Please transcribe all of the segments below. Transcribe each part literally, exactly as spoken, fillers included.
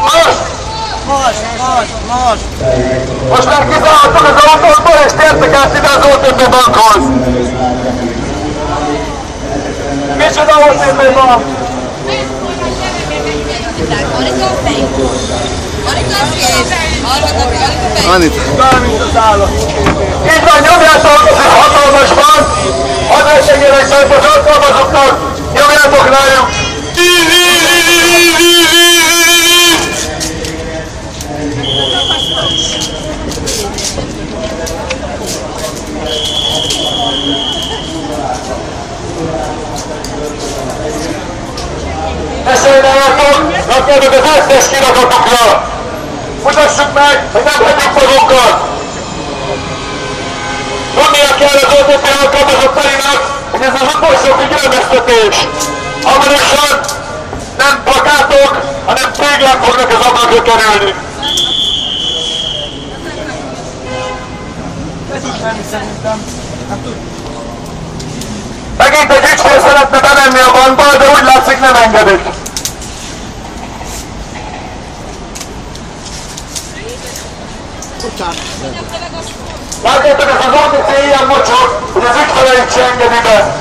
Most! Most, most, most! Most már kiszállhattok az autótból, és tértek át ide az o té pé bankhoz! Micsoda o té pé bank? Anita. Bármint az állat. Így van, nyomjátok, ez egy hatalmas bank! Hadrendségének szempontból alkalmazottak, nyomjátok rájuk! Ne sajnáljátok, rakjátok az összes kirakatokra! Mutassuk meg, hogy nem hagyjuk magunkat! Tudnia kell az o té pé alkalmazottainak, hogy ez az utolsó figyelmeztetés! Hamarosan nem plakátok, hanem téglák fognak az ablakra kerülni! Megint egy ügyfél szeretne bemenni a bankba, de úgy látszik nem engedik. Látjátok, ez az o té pé ilyen mocsok, hogy az ügyfeleit se engedi be.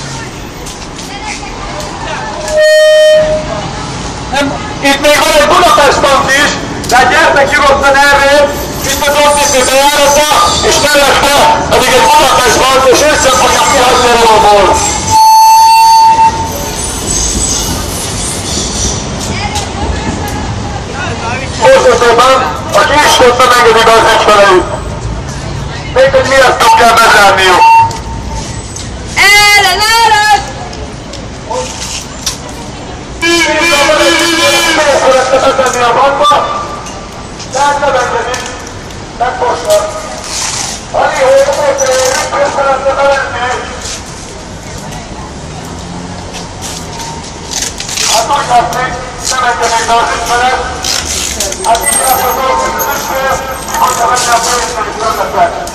Itt még van egy Budapest bank is, de gyertek nyugodtan erről, itt az o té pé bejárata, és mellette pedig egy Budapest bank, és őt sem fogjuk kihagyni a róból. o té pé bank, aki ismét nem engedi be az ügyfeleit. Még hogy miért nem kell bezárniuk. Ellen, ellen! Miért szeretne betenni a bankba? De hát nem engedik. Megfosnak. Annyi, hogy miért szeretne belenni? Hát úgy látszik, nem engedik be az ügyfelet. Hát így lesz az dolgok az ügyfél, hogyha menni a pénztől is önöket.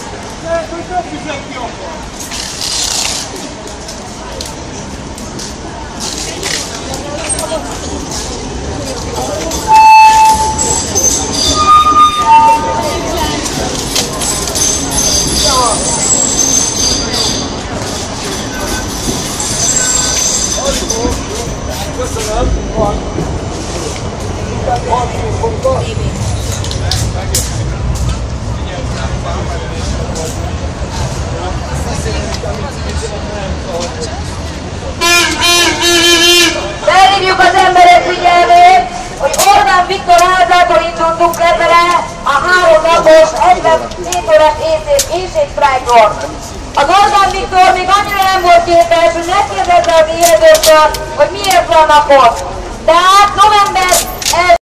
Köszönöm. Van. Van színfogta. Felhívjuk az emberek figyelmét, hogy Orbán Viktor házától indultunk lefele a három napos egyvenhét órás éjségsztrájkon. Az Orbán Viktor még annyira nem volt képes, hogy megkérdezze az éhezőktől, hogy miért vannak ott. Tehát november